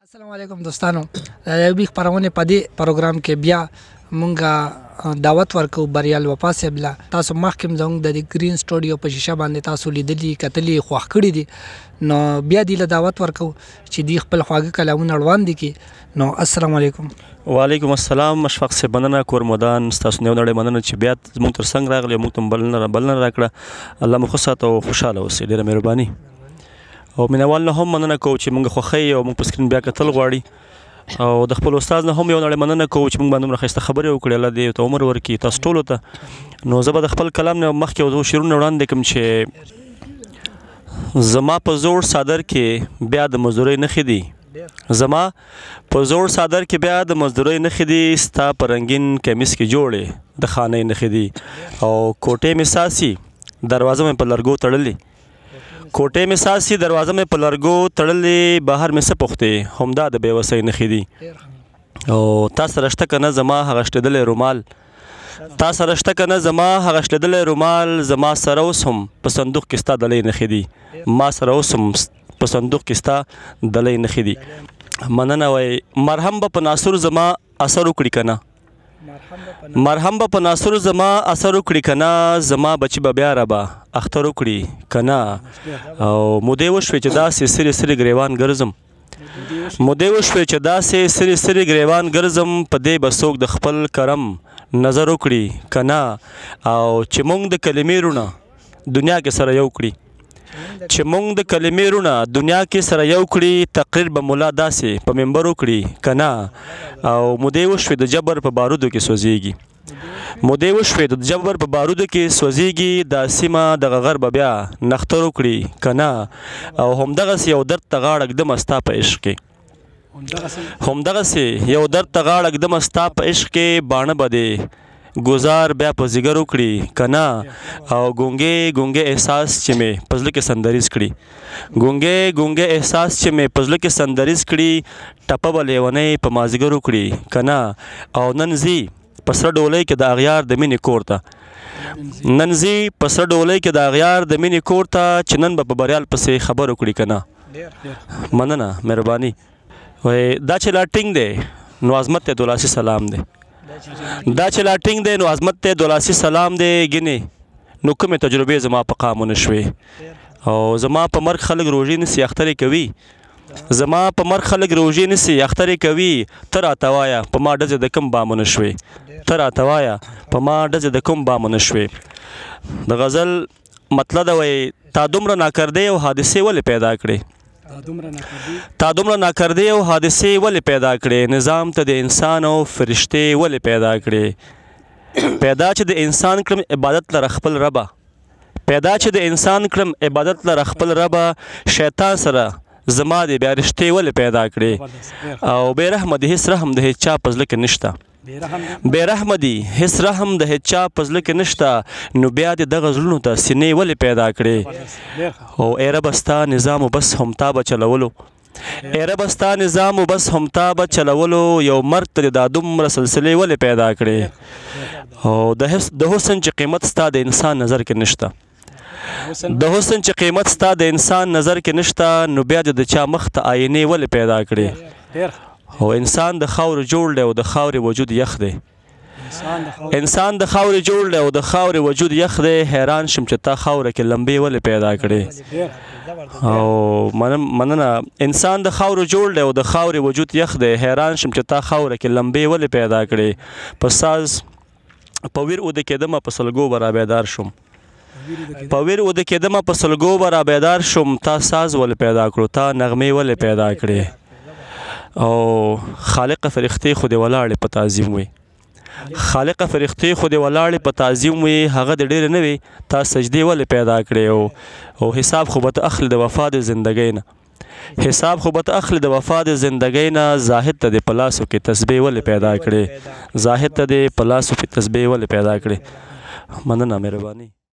السلام علیکم دوستانو یو خبرونه په دې پروګرام کې بیا مونږه دعوت ورکو بریال وفا صاحب له تاسو مخکې زموږ د ګرین سټوډیو په شیشه باندې تاسو لیدلي کتلي خوښ کړي دي نو بیا دې له دعوت ورکو چې دې خپل خواږه کلامونه روان دي کې نو السلام علیکم. وعلیکم السلام. مشفق صاحب مننه، کور مودان ستاسو نه نړۍ مننه چې بیا زموږ تر څنګ راغلی، موږ ته بلنه راکړه. الله مو ښه ساته او خوشحاله اوسئ. ډېره مهرباني. او مینوال نه هم مننه کوو چې موږ خوښوي او موږ په سکرین بیا کتل غواړي، او د خپل استاد نه هم یو نړۍ مننه کوو چې موږ باندې دومره ښایسته خبرې وکړې. الله دې ته عمر ورکړي تاسو ټولو ته. نو زه به د خپل کلام نه مخکې یو شعرونه وړاندې کړم چې زما په زوړ څادر کې بیا د مزدورۍ نښې دي، زما په زوړ څادر کې بیا د مزدورۍ نښې دي، ستا په رنګین کمیس کې جوړې د خانۍ نښې دي، او کوټې مې ساسي دروازه مې په لرګو تړلې، کوټې مې ساسي دروازه مې په لرګو تړلې، بهر مې څه پوښتې همدا د بېوسۍ نښې دي. او تا سره شته که نه زما هغه شلېدلی رومال، تا سره شته که نه زما هغه شلېدلی رومال، زما سره اوس هم په صندوق کې ستا دلی نښې دي، ما سره اوس هم په صندوق کې ستا دلی نښې دي. مننه. وایي مرهم به په ناصر زما اثر وکړي که نه، مرهم به په ناصر زما اثر وکړي که نه، زما بچي به بیا رابه اختر وکړي که نه. او مودې وشوې چې داسې سرې سرې ګریوان ګرځم، مودې وشوې چې داسې سرې سرې ګریوان ګرځم، په دې به څوک د خپل کرم نظر وکړي که نه. او چې موږ د کلمې رونه دنیا کې سره یو کړي، چې موږ د کلمې رونه دنیا کې سره یو کړي، تقریر به ملا داسې په منبر وکړي که نه. او مودې وشوې د جبر په بارودو کې سوځېږي، مودې وشوې د جبر په بارودو کې سوځېږي، دا سیمه دغه غر به بیا نختر وکړي که نه. او همدغسې یو درد ته غاړه ږدمه ستا په عشق کې، همدغسې یو درد ته غاړه ږدمه ستا په عشق کې، باڼه به دې ګزار بیا په ځیګر وکړي که نه. او ګونګې ګونګې احساس چې مې په زړه کې سندریز کړي، ګونګې ګونګې احساس چې مې په زړه کې سندریز کړي، ټپه به لیونۍ په مازدیګر وکړي که نه. او نن ځي په سره ډولۍ کې د اغیار د مینې کور ته، نن ځي په سره ډولۍ کې د اغیار د مینې کور ته، چې نن به په بریال پسې خبر وکړي که نه. مننه، مهرباني. وایي دا چې لا ټینګ دی نو عظمت ته دولاسي سلام دی، دا چې لا ټینګ دی نو عظمت ته دولاسي سلام دی، ګینې نو کومې تجربې زما په قام ونه شوې. او زما په مرګ خلک روژې نیسي اخترې کوي، زما په مرګ خلک روژې نیسي اخترې کوي، ته راته وایه په ما ډزې د کوم بام ونه شوې، ته راته وایه په ما ډزې د کوم بام ونه شوې. د غزل مطلب ده وایي تا دومره ناکردې او حادثې ولې پیدا کړې، تا دومره ناکردې او حادثې ولې پیدا کړې، نظام ته د انسان او فرشتې ولې پیدا کړې، پیدا چې د انسان کړم عبادت لره خپل ربه، پیدا چې د انسان کړم عبادت لره خپل ربه، شیطان سره زما د بیا رشتې ولې پیدا کړې. او بې رحمه دي هېڅ رحم د هېڅ چا په زړه کې نشته، بې رحمه دي هېڅ رحم د هېڅ چا په زړه کې نشته، نو بیا دې دغه زړونو ته سینې ولې پیدا کړې. او ای ربه ستا نظام و بس هم تا به چلولو، ای ربه ستا نظام و بس هم تا به چلولو، یو مرګ ته دا دومره سلسلې ولې پیدا کړې. او د حسن چې قیمت ستا د انسان نظر کې نشته، د حسن چې قیمت ستا د انسان نظر کې نشته، نو بیا د چا مخ ته آینې ولې پیدا کړې. او انسان د خاورې جوړ دی او د خاورې وجود یخ دی، انسان د خاورې جوړ دی او د خاورې وجود یخ دی، حیران شم چې تا خاوره کې لمبې ولې پیدا کړې. او مننه. انسان د خاورې جوړ دی او د خاورې وجود یخ دی، حیران شم چې تا خاوره کې لمبې ولې پیدا کړې. په ساز په ویر اوده کېدمه په سلګو به رابیدار شم، په ویر اوده کېدمه په سلګو به رابیدار شم، تا ساز ولې پیدا کړو، تا نغمې ولې پیدا کړې. او خالق فرښتې خو دې ولاړې په تعظیم وي، خالق فرښتې خو دې ولاړې په تعظیم وي، هغه دې ډېرې نه وي تا سجدې ولې پیدا کړې. او حساب خو به ته اخلي د وفا د زندګۍ نه، حساب خو به ته اخلي د وفا د زندګۍ نه، زاهد ته دې په لاسو کې تسبیح ولې پیدا کړې، زاهد ته دې په لاسو کې تسبیح ولې پیدا کړې. مننه، مهرباني.